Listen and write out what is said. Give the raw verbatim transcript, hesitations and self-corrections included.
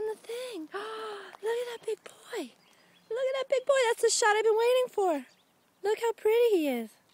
the thing. Look at that big boy. Look at that big boy. That's the shot I've been waiting for. Look how pretty he is.